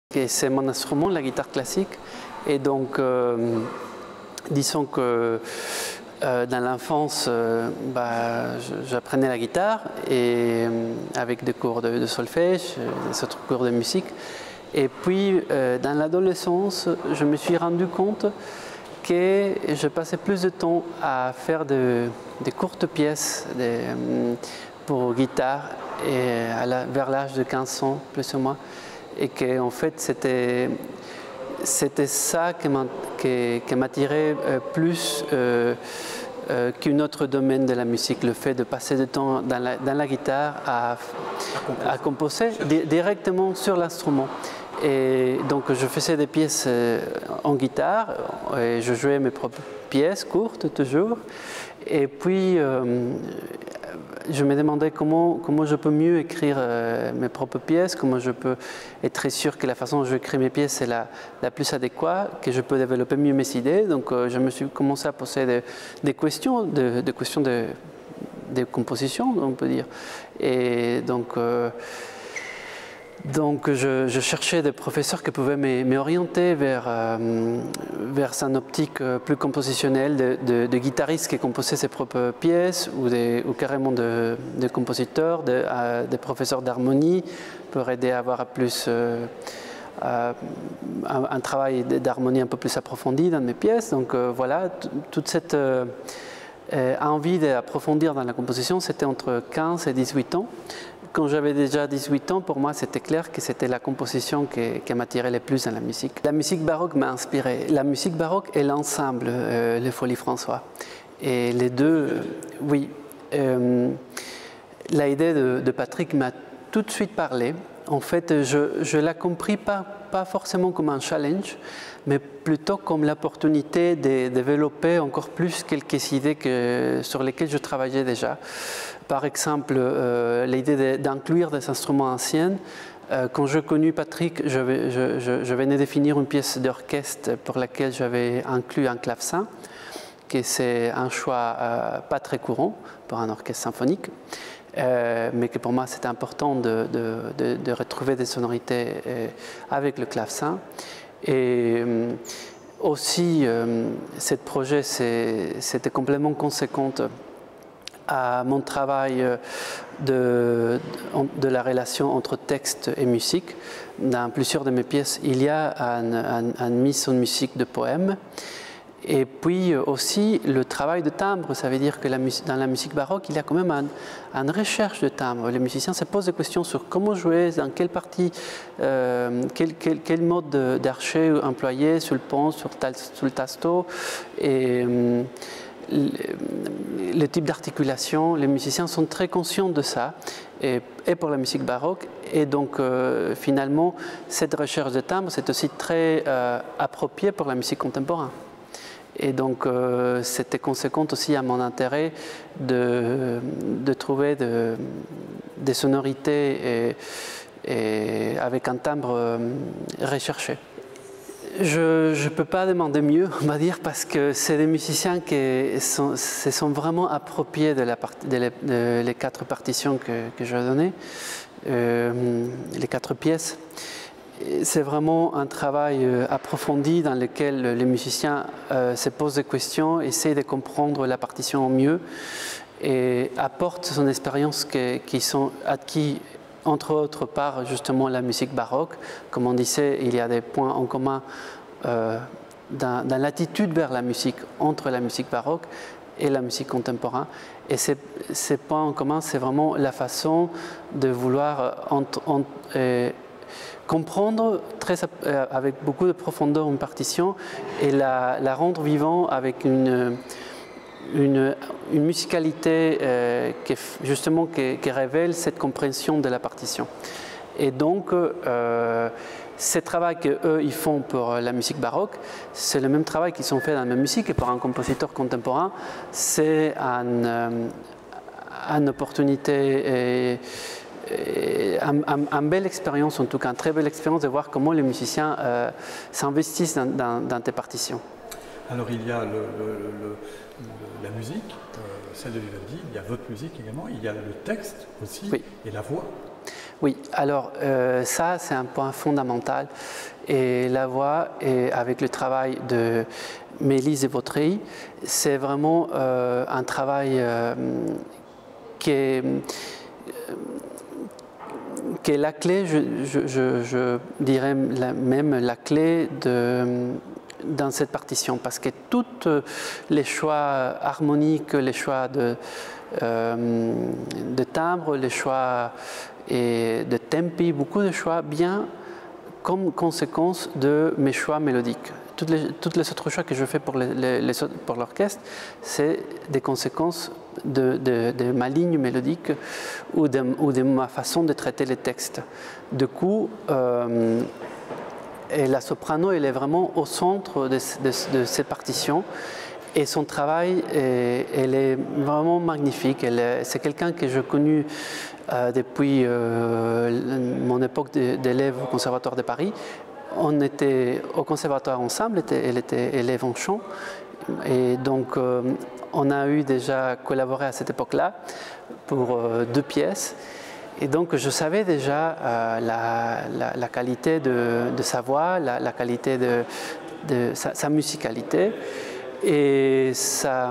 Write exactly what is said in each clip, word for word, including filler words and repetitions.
C'est mon instrument, la guitare classique. Et donc, euh, disons que euh, dans l'enfance, euh, bah, j'apprenais la guitare et, euh, avec des cours de, de solfège, des autres cours de musique. Et puis, euh, dans l'adolescence, je me suis rendu compte que je passais plus de temps à faire de, des courtes pièces de, pour guitare et à la, vers l'âge de quinze ans, plus ou moins. Et que en fait c'était c'était ça qui m'attirait plus euh, euh, qu'un autre domaine de la musique, le fait de passer du temps dans la, dans la guitare à, à composer di directement sur l'instrument. Et donc je faisais des pièces en guitare et je jouais mes propres pièces courtes toujours. Et puis euh, je me demandais comment, comment je peux mieux écrire euh, mes propres pièces, comment je peux être très sûr que la façon dont j'écris mes pièces est la, la plus adéquate, que je peux développer mieux mes idées. Donc euh, je me suis commencé à poser des, des questions, des de questions de, de composition, on peut dire. Et donc, euh, donc je, je cherchais des professeurs qui pouvaient m'orienter vers, euh, vers une optique plus compositionnelle de, de, de guitaristes qui composaient ses propres pièces ou, des, ou carrément de, de compositeurs, de, euh, des professeurs d'harmonie pour aider à avoir plus, euh, euh, un, un travail d'harmonie un peu plus approfondi dans mes pièces. Donc euh, voilà, toute cette euh, envie d'approfondir dans la composition, c'était entre quinze et dix-huit ans. Quand j'avais déjà dix-huit ans, pour moi, c'était clair que c'était la composition qui, qui m'attirait le plus dans la musique. La musique baroque m'a inspiré. La musique baroque et l'ensemble, euh, les Folies François. Et les deux, euh, oui. Euh, L'idée de, de Patrick m'a tout de suite parlé. En fait, je, je l'ai compris pas, pas forcément comme un challenge, mais plutôt comme l'opportunité de développer encore plus quelques idées que, sur lesquelles je travaillais déjà. Par exemple, euh, l'idée d'inclure des instruments anciens. Euh, quand j'ai connu Patrick, je, je, je, je venais de finir une pièce d'orchestre pour laquelle j'avais inclus un clavecin, que c'est un choix euh, pas très courant pour un orchestre symphonique. Euh, mais que pour moi c'était important de, de, de, de retrouver des sonorités euh, avec le clavecin. Et euh, aussi, euh, ce projet c'était complètement conséquent à mon travail de, de la relation entre texte et musique. Dans plusieurs de mes pièces, il y a une un, un mise en musique de poèmes. Et puis aussi le travail de timbre, ça veut dire que la, dans la musique baroque, il y a quand même un, une recherche de timbre. Les musiciens se posent des questions sur comment jouer, dans quelle partie, euh, quel, quel, quel mode d'archet employer sur le pont, sur, sur le tasto, et euh, le, le type d'articulation. Les musiciens sont très conscients de ça, et, et pour la musique baroque. Et donc euh, finalement, cette recherche de timbre, c'est aussi très euh, approprié pour la musique contemporaine. Et donc, euh, c'était conséquent aussi à mon intérêt de, de trouver de, des sonorités et, et avec un timbre euh, recherché. Je ne peux pas demander mieux, on va dire, parce que c'est des musiciens qui sont, se sont vraiment appropriés de, la part, de, les, de les quatre partitions que, que je donnais, euh, les quatre pièces. C'est vraiment un travail euh, approfondi dans lequel les musiciens euh, se posent des questions, essayent de comprendre la partition au mieux et apportent son expérience qui, qui sont acquis entre autres par justement la musique baroque. Comme on disait, il y a des points en commun euh, dans, dans l'attitude vers la musique entre la musique baroque et la musique contemporaine. Et ces, ces points en commun, c'est vraiment la façon de vouloir entre, entre, euh, comprendre très, euh, avec beaucoup de profondeur une partition et la, la rendre vivante avec une, une, une musicalité euh, qui, justement, qui, qui révèle cette compréhension de la partition. Et donc, euh, ce travail qu'eux ils font pour la musique baroque, c'est le même travail qu'ils ont fait dans la musique, et pour un compositeur contemporain, c'est un, euh, une opportunité et, Une un, un belle expérience, en tout cas, une très belle expérience de voir comment les musiciens euh, s'investissent dans, dans, dans tes partitions. Alors il y a le, le, le, le, la musique, euh, celle de Vivaldi, il y a votre musique également, il y a le texte aussi, oui. Et la voix. Oui, alors euh, ça c'est un point fondamental et la voix, et avec le travail de Mélise et Vautry, c'est vraiment euh, un travail euh, qui est, euh, qui est la clé, je, je, je, je dirais la, même la clé de, dans cette partition, parce que tous les choix harmoniques, les choix de, euh, de timbre, les choix et de tempi, beaucoup de choix bien comme conséquence de mes choix mélodiques. Toutes les, toutes les autres choix que je fais pour, les, les, pour l'orchestre, c'est des conséquences de, de, de ma ligne mélodique ou de, ou de ma façon de traiter les textes. Du coup, euh, et la soprano, elle est vraiment au centre de, de, de cette partition. Et son travail, est, elle est vraiment magnifique. C'est quelqu'un que j'ai connu euh, depuis euh, mon époque d'élève au Conservatoire de Paris. On était au Conservatoire ensemble, elle était élève en chant. Et donc, euh, on a eu déjà collaboré à cette époque-là pour euh, deux pièces. Et donc, je savais déjà euh, la, la, la qualité de, de sa voix, la, la qualité de, de sa, sa musicalité. Et sa,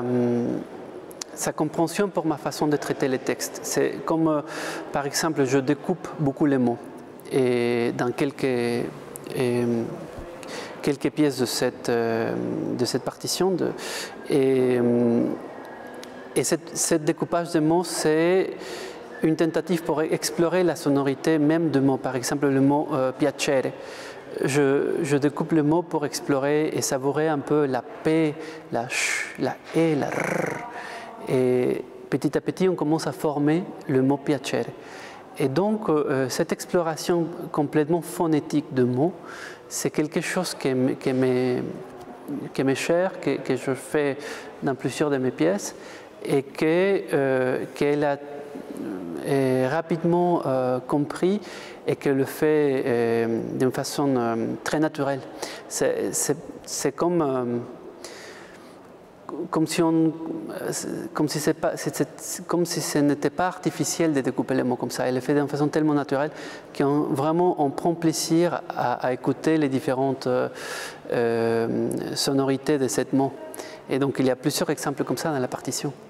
sa compréhension pour ma façon de traiter les textes. C'est comme, euh, par exemple, je découpe beaucoup les mots. Et dans quelques, et, quelques pièces de cette, euh, de cette partition, de, et, et cette, cette découpage de mots, c'est une tentative pour explorer la sonorité même de mots. Par exemple, le mot euh, piacere. Je, je découpe le mot pour explorer et savourer un peu la P, la ch, la E, la R. Et petit à petit, on commence à former le mot piacere. Et donc, euh, cette exploration complètement phonétique de mots, c'est quelque chose qui m'est cher, que, que je fais dans plusieurs de mes pièces et que, euh, qu'elle a est rapidement euh, compris et que le fait euh, d'une façon euh, très naturelle. C'est comme, euh, comme si, on, comme si, pas, comme si ce n'était pas artificiel de découper les mots comme ça. Elle le fait d'une façon tellement naturelle qu'on vraiment on prend plaisir à, à écouter les différentes euh, euh, sonorités de ces mots. Et donc il y a plusieurs exemples comme ça dans la partition.